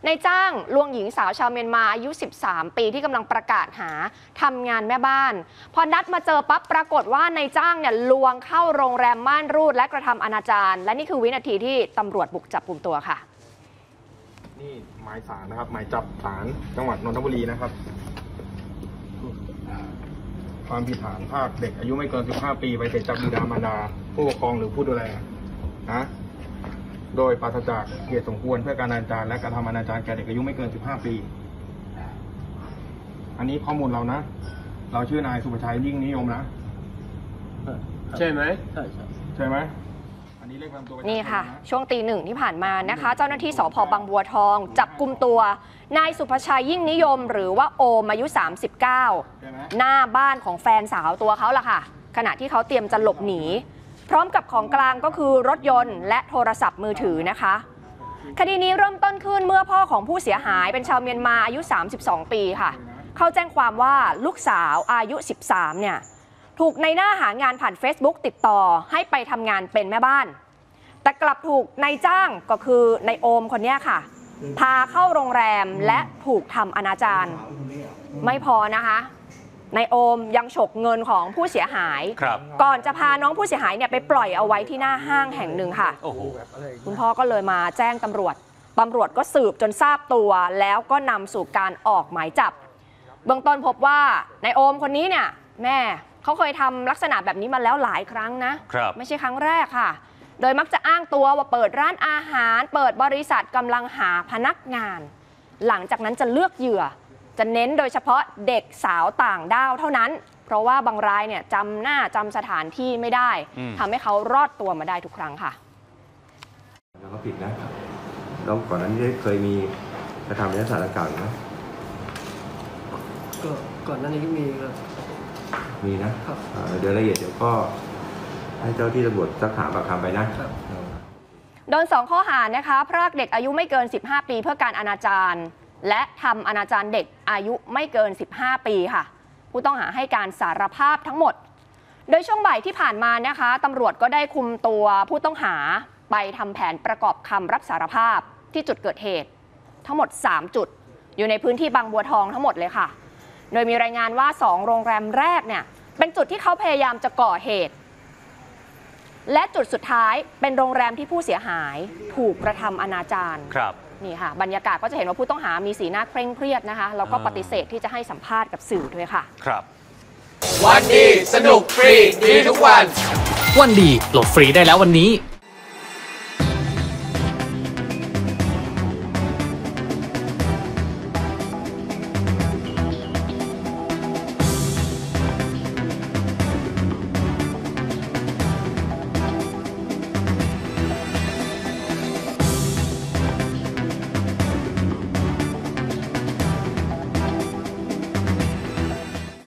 นายจ้างลวงหญิงสาวชาวเมียนมาอายุ 13 ปีที่กำลังประกาศหาทำงานแม่บ้านพอนัดมาเจอปั๊บปรากฏว่านายจ้างเนี่ยลวงเข้าโรงแรมม่านรูดและกระทำอนาจารและนี่คือวินาทีที่ตำรวจบุกจับกุมตัวค่ะนี่หมายศาลนะครับหมายจับศาลจังหวัดนนทบุรีนะครับความผิดฐานพรากเด็กอายุไม่เกิน 15 ปีไปเสร็จจากบิดามารดาผู้ปกครองหรือผู้ดูแลนะโดยปราศจากเหตุสมควรเพื่อการอนาจารและกระทำอนาจารแก่เด็กอายุไม่เกิน 15 ปีอันนี้ข้อมูลเรานะเราชื่อนายสุภชัยยิ่งนิยมนะใช่ไหมใช่ไหมนี่ค่ะช่วงตี 1ที่ผ่านมานะคะเจ้าหน้าที่สภ.บางบัวทองจับกุมตัวนายสุภชัยยิ่งนิยมหรือว่าโอมอายุ 39 หน้าบ้านของแฟนสาวตัวเขาล่ะค่ะขณะที่เขาเตรียมจะหลบหนีพร้อมกับของกลางก็คือรถยนต์และโทรศัพท์มือถือนะคะคดีนี้เริ่มต้นขึ้นเมื่อพ่อของผู้เสียหายเป็นชาวเมียนมาอายุ 32 ปีค่ะเขาแจ้งความว่าลูกสาวอายุ 13 เนี่ยถูกในหน้าหางานผ่าน Facebook ติดต่อให้ไปทำงานเป็นแม่บ้านแต่กลับถูกนายจ้างก็คือนายโอมคนนี้ค่ะพาเข้าโรงแรมและถูกทำอนาจารไม่พอนะคะนายโอมยังฉกเงินของผู้เสียหายก่อนจะพาน้องผู้เสียหายเนี่ยไปปล่อยเอาไว้ที่หน้าห้างแห่งหนึ่งค่ะคุณพ่อก็เลยมาแจ้งตำรวจก็สืบจนทราบตัวแล้วก็นำสู่การออกหมายจับเบื้องต้นพบว่านายโอมคนนี้เนี่ยแม่เขาเคยทำลักษณะแบบนี้มาแล้วหลายครั้งนะไม่ใช่ครั้งแรกค่ะโดยมักจะอ้างตัวว่าเปิดร้านอาหารเปิดบริษัทกำลังหาพนักงานหลังจากนั้นจะเลือกเหยื่อจะเน้นโดยเฉพาะเด็กสาวต่างด้าวเท่านั้นเพราะว่าบางรายเนี่ยจำหน้าจำสถานที่ไม่ได้ทำให้เขารอดตัวมาได้ทุกครั้งค่ะแล้วก็ผิดนะแล้วก่อนนั้นได้เคยมีกระทำในลักษณะดังกล่าวไหมก็ก่อนหน้านี้ก็มีนะเดี๋ยวรายละเอียดเดี๋ยวก็ให้เจ้าที่ตำรวจสักถามปากคำไปนะโดน2 ข้อหานะคะพรากเด็กอายุไม่เกิน 15 ปีเพื่อการอนาจารและทำอนาจารเด็กอายุไม่เกิน 15 ปีค่ะผู้ต้องหาให้การสารภาพทั้งหมดโดยช่วงบ่ายที่ผ่านมานะคะตำรวจก็ได้คุมตัวผู้ต้องหาไปทำแผนประกอบคำรับสารภาพที่จุดเกิดเหตุทั้งหมด3 จุดอยู่ในพื้นที่บางบัวทองทั้งหมดเลยค่ะโดยมีรายงานว่า2 โรงแรมแรกเนี่ยเป็นจุดที่เขาพยายามจะก่อเหตุและจุดสุดท้ายเป็นโรงแรมที่ผู้เสียหายถูกกระทำอนาจารนี่ค่ะบรรยากาศก็จะเห็นว่าผู้ต้องหามีสีหน้าเคร่งเครียดนะคะแล้วก็ปฏิเสธที่จะให้สัมภาษณ์กับสื่อด้วยค่ะครับวันดีสนุกฟรีดีทุกวันวันดีโหลดฟรีได้แล้ววันนี้